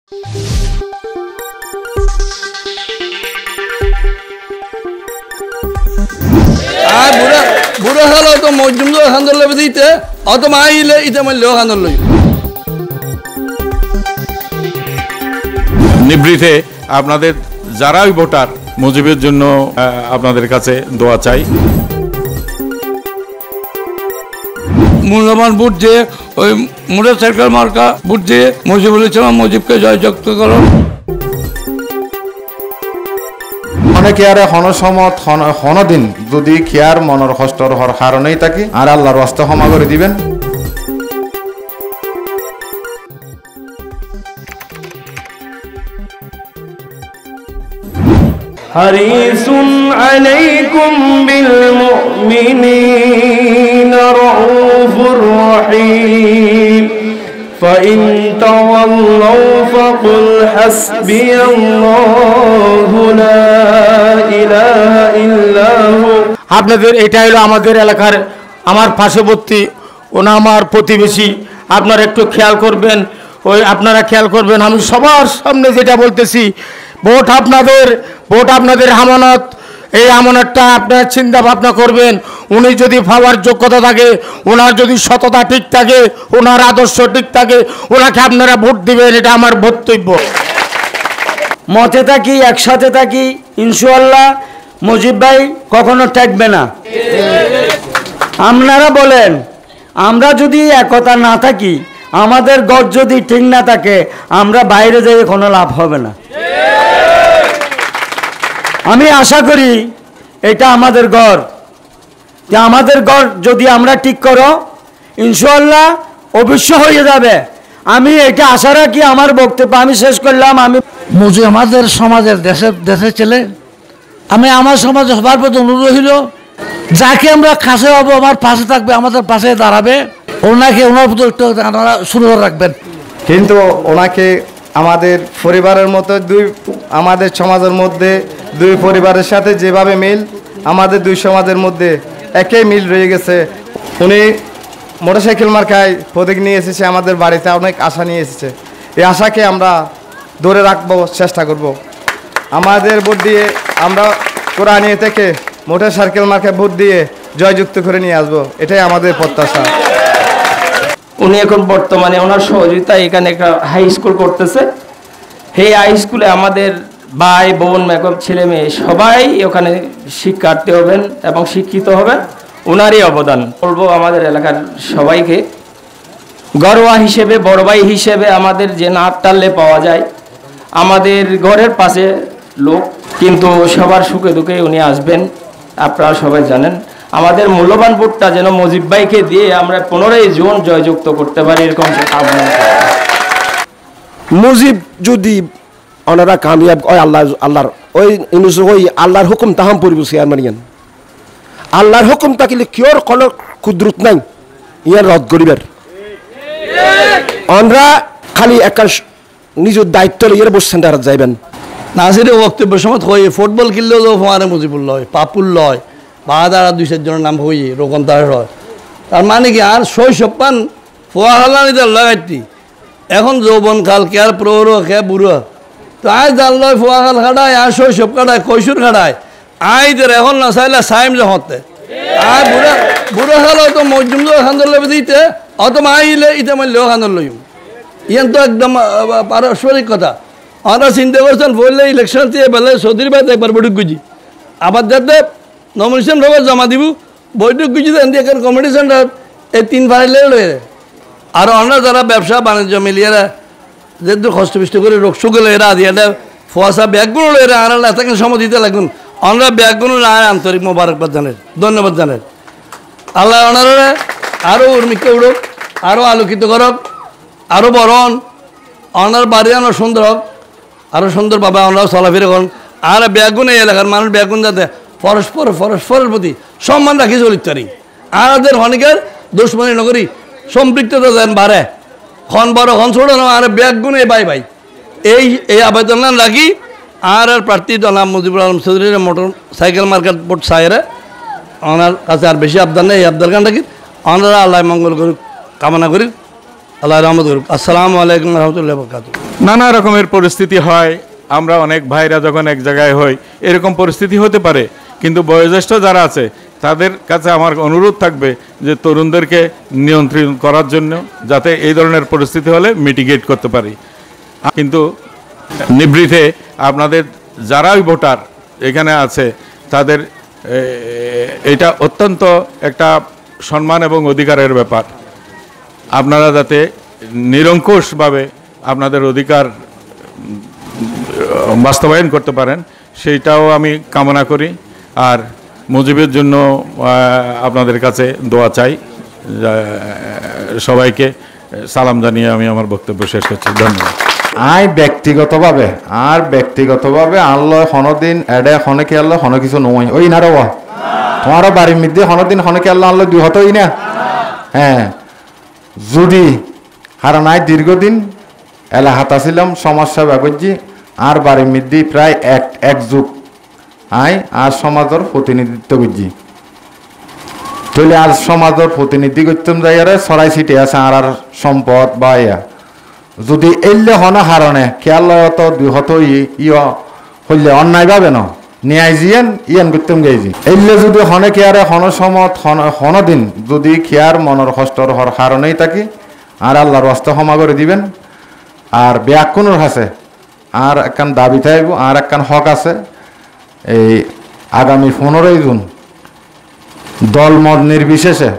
আর বুড়া হলো তো মজুম খান্দর লেবে দিতে অত মাইলে ইতে মারলেও খান্দর লই নিবৃতে আপনাদের যারাই ভোটার মুজিবের জন্য আপনাদের কাছে দোয়া চাই। মূল্যবান ভোট দিয়ে ওই মোটরসাইকেল মার্কা ভোট দিয়ে মুজিবুল ইসলাম মুজিবকে জয়যুক্ত করো। অনেকে আর হনসমত হনদিন যদি খেয়ার মনের কষ্টর হর কারণেই থাকি আর আল্লাহর রাস্তা ক্ষমা করে দিবেন। হারিসুন আলাইকুম বিল মুমিনিনা রাউফুর রহিম فإن تولوا فقل حسبي الله لا إله إلا هو। আপনাদের এটা হলো আমাদের এলাকার আমার পার্শ্ববর্তী ওনা আমার প্রতিবেশী, আপনারা একটু খেয়াল করবেন, ওই আপনারা খেয়াল করবেন। আমি সবার সামনে যেটা বলতেছি, ভোট আপনাদের আমানত। এই আমানতটা আপনারা চিন্তা ভাবনা করবেন। উনি যদি পাওয়ার যোগ্যতা থাকে, ওনার যদি সততা ঠিক থাকে, ওনার আদর্শ ঠিক থাকে, ওনাকে আপনারা ভোট দিবেন, এটা আমার বক্তব্য। মতে থাকি, একসাথে থাকি, ইনশাআল্লাহ মুজিব ভাই কখনো ঠেকবে না। আপনারা বলেন, আমরা যদি একতা না থাকি, আমাদের গড় যদি ঠিক না থাকে, আমরা বাইরে যাই কোনো লাভ হবে না। আমি আশা করি এটা আমাদের গড়, যে আমাদের গড় যদি আমরা ঠিক করো, ইনশাআল্লাহ অবশ্য হয়ে যাবে। আমি এটা আশা রাখি। আমার বক্তব্য আমি শেষ করলাম। আমি মুজিব আমাদের সমাজের দেশের ছেলে। আমি আমার সমাজে সবার প্রতি অনুরোধ রইল, যাকে আমরা কাছে পাবো আমার পাশে থাকবে, আমাদের পাশে দাঁড়াবে, ওনাকে ওনার প্রতি একটু আপনারা শুরু রাখবেন। কিন্তু ওনাকে আমাদের পরিবারের মতো আমাদের সমাজের মধ্যে দুই পরিবারের সাথে যেভাবে মিল, আমাদের দুই সমাজের মধ্যে একই মিল রয়ে গেছে। উনি মোটরসাইকেল মার্কায় প্রতীক নিয়ে এসেছে, আমাদের বাড়িতে অনেক আশা নিয়ে এসেছে। এই আশাকে আমরা ধরে রাখবো, চেষ্টা করব। আমাদের ভোট দিয়ে আমরা কোরআনিয়া থেকে মোটরসাইকেল মার্কায় ভোট দিয়ে জয়যুক্ত করে নিয়ে আসবো, এটাই আমাদের প্রত্যাশা। উনি এখন বর্তমানে ওনার সহযোগিতায় এখানে একটা হাই স্কুল করতেছে। এই হাই স্কুলে আমাদের ভাই বোন মেকআপ ছেলে মেয়ে সবাই ওখানে শিক্ষার্থী হবেন এবং শিক্ষিত হবেন। ওনারই অবদান বলবো আমাদের এলাকার সবাইকে ঘরোয়া হিসেবে, বড় ভাই হিসেবে আমাদের যে নাট টানলে পাওয়া যায়, আমাদের ঘরের পাশে লোক, কিন্তু সবার সুখে দুঃখে উনি আসবেন। আপনারা সবাই জানেন, আমাদের মূল্যবান ভোটটা যেন মুজিব ভাইকে দিয়ে আমরা 15ই জুন জয়যুক্ত করতে পারি, এরকম কামনা। মুজিব যদি ওনারা কামিয়াব ওই আল্লাহর ওই আল্লাহর হুকুম তাহাম পড়ব চেয়ারম্যান। আল্লাহর হুকুম থাকিলে কিয়র কোনো কুদরত নাই ইয়ার রদ করিবার। আমরা খালি একটা নিজের দায়িত্ব লইয়ে বসছেন তারা যাইবেন। নাসিরের বক্তব্যের সময় হয়ে ফুটবল খেললেও তো হমারে মুজিবুল লয়, পাপুল লয়, বাহাদারা 2-4 নাম হয়ে রোকন তার হয়। তার মানে কি আর শৈশব পান ফোয়া হালানি তার লাগাইতি, এখন যৌবন কাল কে আর প্রৌঢ় কে বুড়ো, তো আজ জাল লয় ফোয়া কাল খাটায়, আর শৈশব কাটায়, কৈশোর খাটায়, আইদের এখন না চাইলে সাইম যহতে আর বুড়া খাল তো মজুম খান্দর লেবে দিতে অত মাইলে ইতে মারলেও খান্দর লইম। ইয়ান তো একদম পারস্পরিক কথা। আমরা চিন্তা করছেন বললে ইলেকশন দিয়ে বেলে চৌধুরী ভাই একবার বৈঠক গুজি, আবার যাতে নমিনেশন ভাবে জমা দিব, বৈঠক গুজি দেন দিয়ে কমিটি সেন্টার এই 3 ফাইলে লয়ে। আর আমরা যারা ব্যবসা বাণিজ্য মিলিয়ে যেহেতু কষ্টবিষ্ট করে রোগসুগুলো এরা দিয়ে ফোয়াশা ব্যাগগুলো এরা আর এতক্ষণ সময় দিতে লাগুন। আমরা ব্যাগগুলো আন্তরিক মোবারকবাদ জানেন, ধন্যবাদ জানেন। আল্লাহ ওনারা আরও উর্মিকে উড়ুক, আরও আলোকিত করক, আরও বড় হন, ওনার বাড়ি আরও সুন্দর হোক, আরও সুন্দরভাবে ওনারাও চলাফেরা করুন। আর ব্যাগুন এই এলাকার মানুষ ব্যাগুন যাতে পরস্পরের প্রতি সম্মান রাখি চলিত পারি, আমাদের অনেকের দুশ্মনী নগরী সম্পৃক্ততা যেন বাড়ে, খন বড় খন ছোট আর ব্যাগুন এই ভাই এই আবেদন রাখি। আর প্রার্থী জনাব মুজিবুল আলম চৌধুরীর মোটর সাইকেল মার্কেট বোর্ড সাহেরে ওনার কাছে আর বেশি আবদার নেই, আবদার খান রাখি। ওনারা আল্লাহ মঙ্গল করুক কামনা করি, আল্লাহ রহমত করুক। আসসালামু আলাইকুম রহমতুল্লাহ বরকাতুহু। নানা রকমের পরিস্থিতি হয়, আমরা অনেক ভাইরা যখন এক জায়গায় হই এরকম পরিস্থিতি হতে পারে, কিন্তু বয়োজ্যেষ্ঠ যারা আছে তাদের কাছে আমার অনুরোধ থাকবে যে তরুণদেরকে নিয়ন্ত্রণ করার জন্য, যাতে এই ধরনের পরিস্থিতি হলে মিটিগেট করতে পারি। কিন্তু নিভৃতে আপনাদের যারাই ভোটার এখানে আছে তাদের এটা অত্যন্ত একটা সম্মান এবং অধিকারের ব্যাপার। আপনারা যাতে নিরঙ্কুশভাবে আপনাদের অধিকার বাস্তবায়ন করতে পারেন সেইটাও আমি কামনা করি। আর মুজিবের জন্য আপনাদের কাছে দোয়া চাই। সবাইকে সালাম জানিয়ে আমি আমার বক্তব্য শেষ করছি। ধন্যবাদ। ব্যক্তিগতভাবে আল্লাহ হনদিন এডে হনকে আল্লাহ হন কিছু নয় ওই না রবা তোমারও বাড়ির মধ্যে হনদিন হনকে আল্লাহ আল্লাহ দুই হতই না। হ্যাঁ, যদি হারা নাই দীর্ঘদিন এলাহাত আসিলাম সমস্যা ব্যাপারজি আর বাড়ির মধ্যে প্রায় এক যুগ আর সমাজের প্রতিনিধিত্ব করছি। তাহলে আর সমাজের প্রতিনিধি করতাম যাই আর সরাই সিটে আছে আর সম্পদ বা ইয়া যদি এলে হনা হারণে খেয়াল তো দুই হত হইলে অন্যায় ভাবে ন ন্যায় জিয়ান ইয়ান করতাম গাইজি এলে যদি হনে খেয়ারে হন সমত হনদিন যদি খেয়ার মনের কষ্টর হর হারণেই থাকি আর আল্লাহর রাস্তা ক্ষমা করে দিবেন। আর ব্যাকুণের আছে আর একখান দাবি থাকব আর একখান হক আছে। এই আগামী 15 জুন দলমত নির্বিশেষে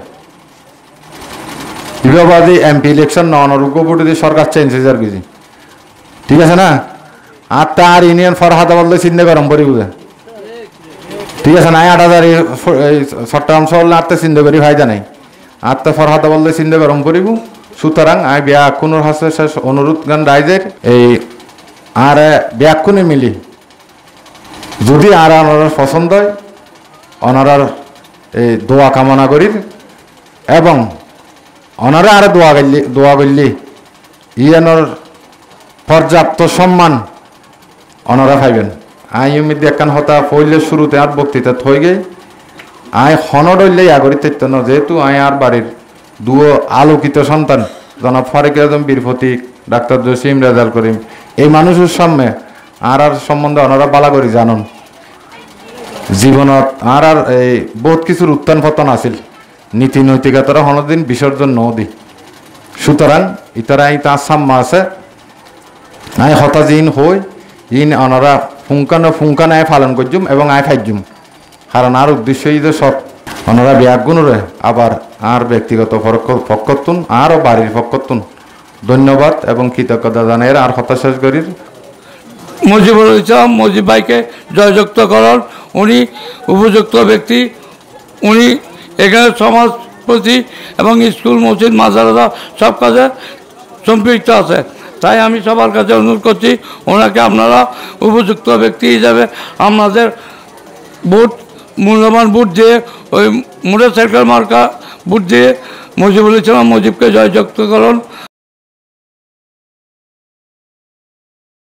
বিভাবাদী এমপি ইলেকশন ননরুগ্য সরকার চেঞ্জ হয়ে যার কিছু ঠিক আছে না। আর তার ইউনিয়ন ফরহাদাবাদ চিন্তা গরম করি বুঝে ঠিক আছে না। 8,000 চট্টগ্রাম শহর আটটা চিন্তা করি ফায়দা নাই। আটটা ফরহাদাবাদ চিন্তা গরম করিব। সুতরাং আমি ব্যাকুণের হাসে শেষ অনুরোধ গান রাইজের এই আর ব্যাকুণে মিলি যদি আর ওনার পছন্দ হয় ওনার এই দোয়া কামনা করি এবং ওনারা আর দোয়া করলি ইয়ানোর পর্যাপ্ত সম্মান ওনারা পাইবেন। আই মধ্যে একখান হতা পইলে শুরুতে আর বক্তৃতা থই গে আই হনডলে আগরিত না যেহেতু আর বাড়ির দুও আলোকিত সন্তান জনাব ফারুক আজম বীর প্রতীক ডাক্তার জসিম রেজাল করিম এই মানুষের সামনে আর সম্বন্ধে ওনারা বালা করি জানন জীবনত আর এই বহুত কিছুর উত্থান পতন আছিল নীতি নৈতিকতারা হনদিন বিসর্জন নদী। সুতরাং ইতারা এই তার সাম্মা আছে আই হতাজিন হই ইন ওনারা ফুঙ্কানো পালন করজুম এবং আয় ফাইজুম কারণ আর উদ্দেশ্য যে সব ওনারা ব্যাগুণরে আবার আর ব্যক্তিগত পক্ষতুন আরও বাড়ির পক্ষতুন ধন্যবাদ এবং কৃতজ্ঞতা জানাই আর হতাশাস করি। মুজিবুল ইসলাম মুজিব ভাইকে জয়যুক্ত করার উনি উপযুক্ত ব্যক্তি। উনি এখানে সমাজ প্রতি এবং স্কুল মসজিদ মাদ্রাসা সব কাজে সম্পৃক্ত আছে। তাই আমি সবার কাছে অনুরোধ করছি ওনাকে আপনারা উপযুক্ত ব্যক্তি হিসাবে আপনাদের ভোট মূল্যবান ভোট দিয়ে ওই মোটরসাইকেল মার্কা ভোট দিয়ে মুজিবুল ইসলাম মুজিবকে জয়যুক্ত করুন।